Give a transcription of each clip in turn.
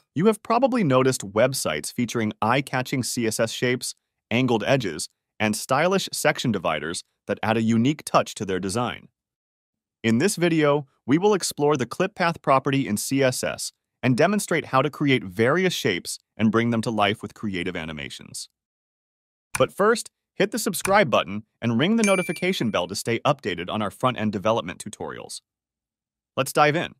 You have probably noticed websites featuring eye-catching CSS shapes, angled edges, and stylish section dividers that add a unique touch to their design. In this video, we will explore the clip path property in CSS and demonstrate how to create various shapes and bring them to life with creative animations. But first, hit the subscribe button and ring the notification bell to stay updated on our front-end development tutorials. Let's dive in.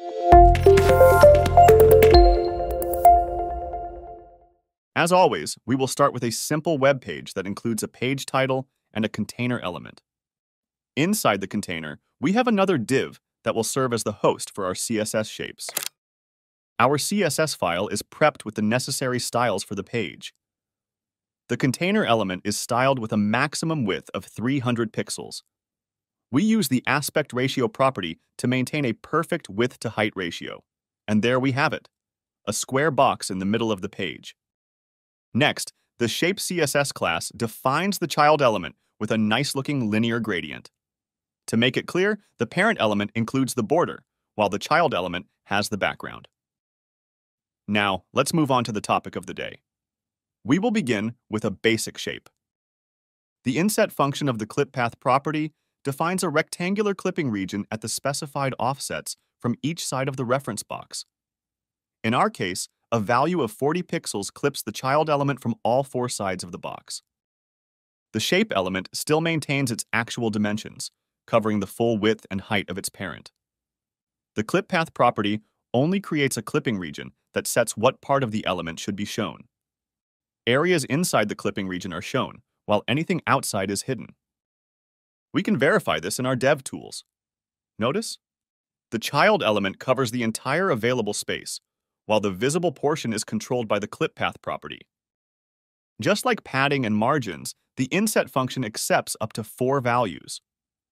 As always, we will start with a simple web page that includes a page title and a container element. Inside the container, we have another div that will serve as the host for our CSS shapes. Our CSS file is prepped with the necessary styles for the page. The container element is styled with a maximum width of 300 pixels. We use the aspect ratio property to maintain a perfect width-to-height ratio. And there we have it, a square box in the middle of the page. Next, the shape CSS class defines the child element with a nice-looking linear gradient. To make it clear, the parent element includes the border, while the child element has the background. Now, let's move on to the topic of the day. We will begin with a basic shape. The inset function of the clip path property defines a rectangular clipping region at the specified offsets from each side of the reference box. In our case, a value of 40 pixels clips the child element from all four sides of the box. The shape element still maintains its actual dimensions, covering the full width and height of its parent. The clip path property only creates a clipping region that sets what part of the element should be shown. Areas inside the clipping region are shown, while anything outside is hidden. We can verify this in our dev tools. Notice? The child element covers the entire available space, while the visible portion is controlled by the clip path property. Just like padding and margins, the inset function accepts up to 4 values.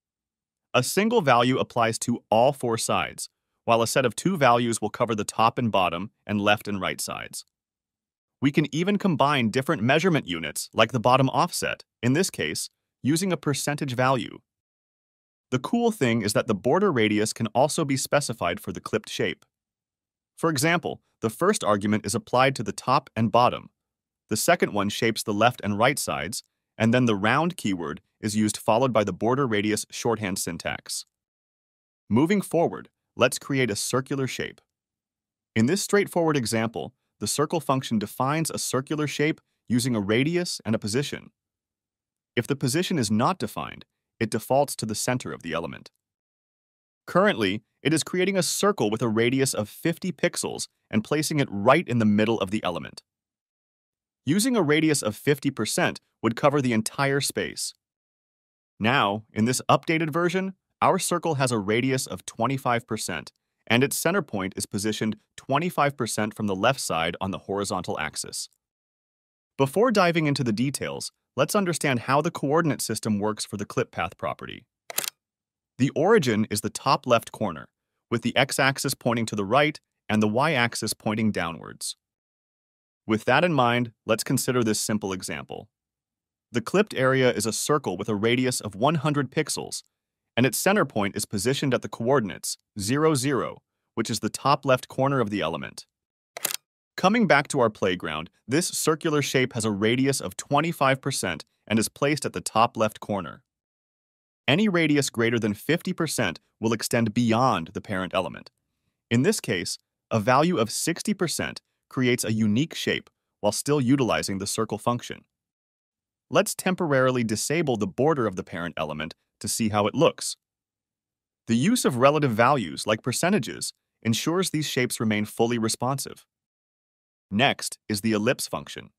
A single value applies to all 4 sides, while a set of 2 values will cover the top and bottom and left and right sides. We can even combine different measurement units, like the bottom offset, in this case, using a percentage value. The cool thing is that the border radius can also be specified for the clipped shape. For example, the first argument is applied to the top and bottom. The second one shapes the left and right sides, and then the round keyword is used followed by the border radius shorthand syntax. Moving forward, let's create a circular shape. In this straightforward example, the circle function defines a circular shape using a radius and a position. If the position is not defined, it defaults to the center of the element. Currently, it is creating a circle with a radius of 50 pixels and placing it right in the middle of the element. Using a radius of 50% would cover the entire space. Now, in this updated version, our circle has a radius of 25%, and its center point is positioned 25% from the left side on the horizontal axis. Before diving into the details, let's understand how the coordinate system works for the clip path property. The origin is the top left corner, with the x-axis pointing to the right and the y-axis pointing downwards. With that in mind, let's consider this simple example. The clipped area is a circle with a radius of 100 pixels, and its center point is positioned at the coordinates 0, 0, which is the top left corner of the element. Coming back to our playground, this circular shape has a radius of 25% and is placed at the top left corner. Any radius greater than 50% will extend beyond the parent element. In this case, a value of 60% creates a unique shape while still utilizing the circle function. Let's temporarily disable the border of the parent element to see how it looks. The use of relative values, like percentages, ensures these shapes remain fully responsive. Next is the ellipse function.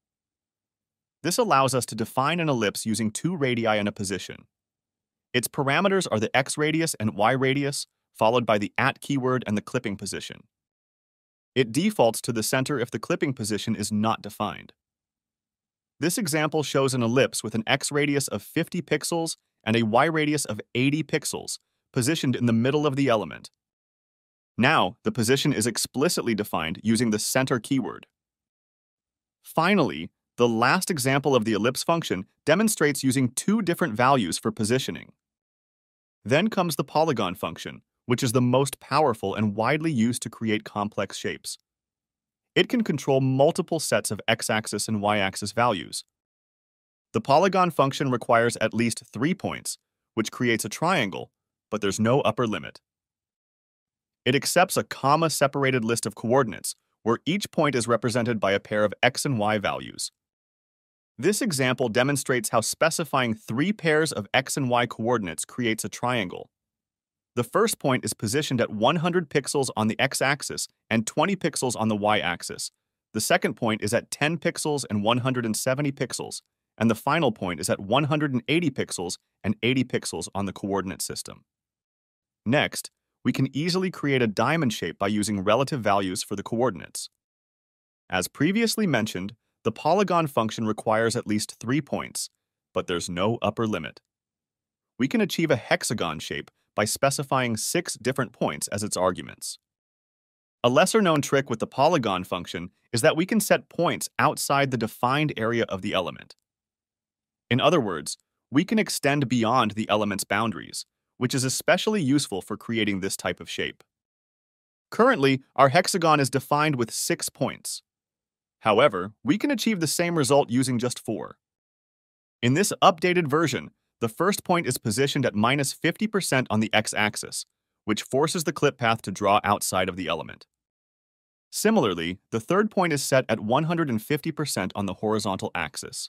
This allows us to define an ellipse using 2 radii and a position. Its parameters are the x radius and y radius, followed by the @ keyword and the clipping position. It defaults to the center if the clipping position is not defined. This example shows an ellipse with an x radius of 50 pixels and a y radius of 80 pixels, positioned in the middle of the element. Now, the position is explicitly defined using the center keyword. Finally, the last example of the ellipse function demonstrates using 2 different values for positioning. Then comes the polygon function, which is the most powerful and widely used to create complex shapes. It can control multiple sets of x-axis and y-axis values. The polygon function requires at least 3 points, which creates a triangle, but there's no upper limit. It accepts a comma-separated list of coordinates, where each point is represented by a pair of x and y values. This example demonstrates how specifying 3 pairs of x and y coordinates creates a triangle. The first point is positioned at 100 pixels on the x-axis and 20 pixels on the y-axis. The second point is at 10 pixels and 170 pixels, and the final point is at 180 pixels and 80 pixels on the coordinate system. Next, we can easily create a diamond shape by using relative values for the coordinates. As previously mentioned, the polygon function requires at least 3 points, but there's no upper limit. We can achieve a hexagon shape by specifying 6 different points as its arguments. A lesser-known trick with the polygon function is that we can set points outside the defined area of the element. In other words, we can extend beyond the element's boundaries, which is especially useful for creating this type of shape. Currently, our hexagon is defined with 6 points. However, we can achieve the same result using just 4. In this updated version, the first point is positioned at -50% on the x-axis, which forces the clip path to draw outside of the element. Similarly, the third point is set at 150% on the horizontal axis.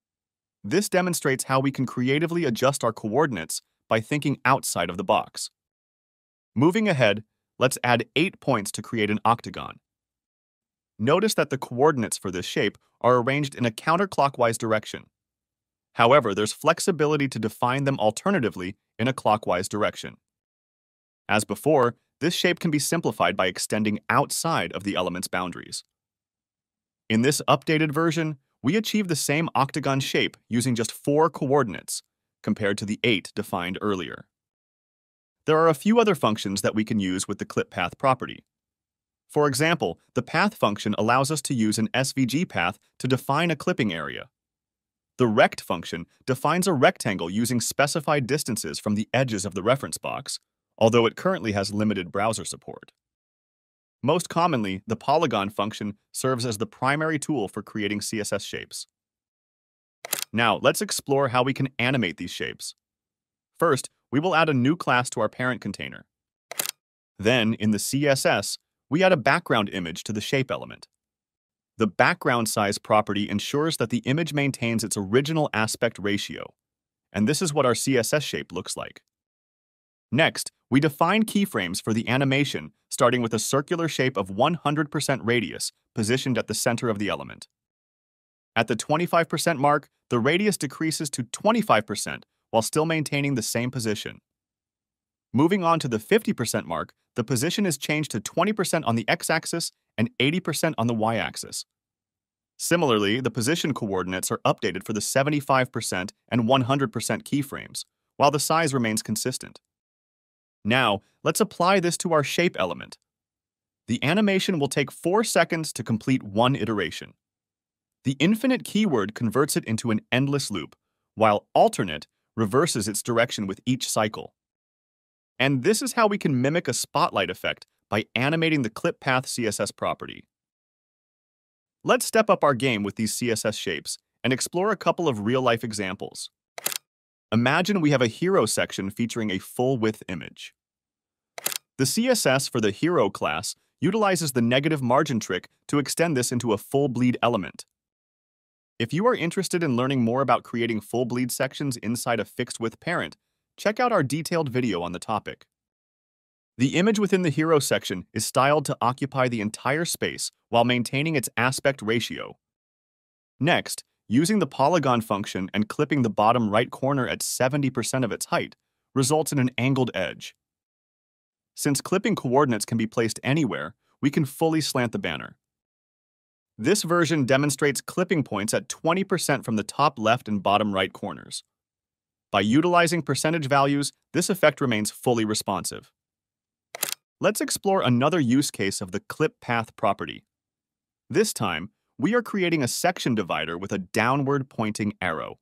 This demonstrates how we can creatively adjust our coordinates by thinking outside of the box. Moving ahead, let's add 8 points to create an octagon. Notice that the coordinates for this shape are arranged in a counterclockwise direction. However, there's flexibility to define them alternatively in a clockwise direction. As before, this shape can be simplified by extending outside of the element's boundaries. In this updated version, we achieve the same octagon shape using just 4 coordinates, compared to the 8 defined earlier. There are a few other functions that we can use with the clip path property. For example, the path function allows us to use an SVG path to define a clipping area. The rect function defines a rectangle using specified distances from the edges of the reference box, although it currently has limited browser support. Most commonly, the polygon function serves as the primary tool for creating CSS shapes. Now, let's explore how we can animate these shapes. First, we will add a new class to our parent container. Then, in the CSS, we add a background image to the shape element. The background size property ensures that the image maintains its original aspect ratio, and this is what our CSS shape looks like. Next, we define keyframes for the animation, starting with a circular shape of 100% radius positioned at the center of the element. At the 25% mark, the radius decreases to 25% while still maintaining the same position. Moving on to the 50% mark, the position is changed to 20% on the x-axis and 80% on the y-axis. Similarly, the position coordinates are updated for the 75% and 100% keyframes, while the size remains consistent. Now, let's apply this to our shape element. The animation will take 4 seconds to complete one iteration. The infinite keyword converts it into an endless loop, while alternate reverses its direction with each cycle. And this is how we can mimic a spotlight effect by animating the clip path CSS property. Let's step up our game with these CSS shapes and explore a couple of real-life examples. Imagine we have a hero section featuring a full-width image. The CSS for the hero class utilizes the negative margin trick to extend this into a full bleed element. If you are interested in learning more about creating full bleed sections inside a fixed-width parent, check out our detailed video on the topic. The image within the hero section is styled to occupy the entire space while maintaining its aspect ratio. Next, using the polygon function and clipping the bottom right corner at 70% of its height results in an angled edge. Since clipping coordinates can be placed anywhere, we can fully slant the banner. This version demonstrates clipping points at 20% from the top left and bottom right corners. By utilizing percentage values, this effect remains fully responsive. Let's explore another use case of the clip path property. This time, we are creating a section divider with a downward pointing arrow.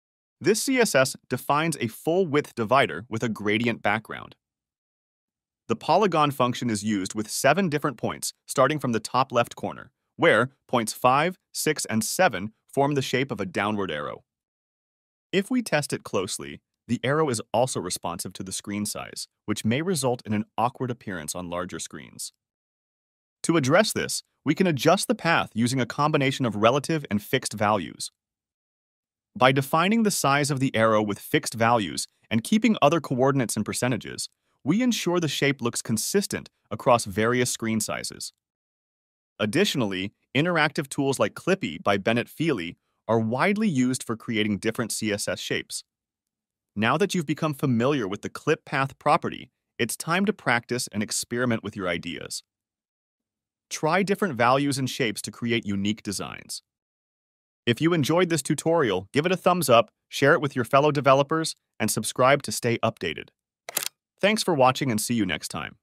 This CSS defines a full width divider with a gradient background. The polygon function is used with 7 different points, starting from the top left corner, where points 5, 6, and 7 form the shape of a downward arrow. If we test it closely, the arrow is also responsive to the screen size, which may result in an awkward appearance on larger screens. To address this, we can adjust the path using a combination of relative and fixed values. By defining the size of the arrow with fixed values and keeping other coordinates and percentages, we ensure the shape looks consistent across various screen sizes. Additionally, interactive tools like Clippy by Bennett Feely are widely used for creating different CSS shapes. Now that you've become familiar with the clip path property, it's time to practice and experiment with your ideas. Try different values and shapes to create unique designs. If you enjoyed this tutorial, give it a thumbs up, share it with your fellow developers, and subscribe to stay updated. Thanks for watching and see you next time.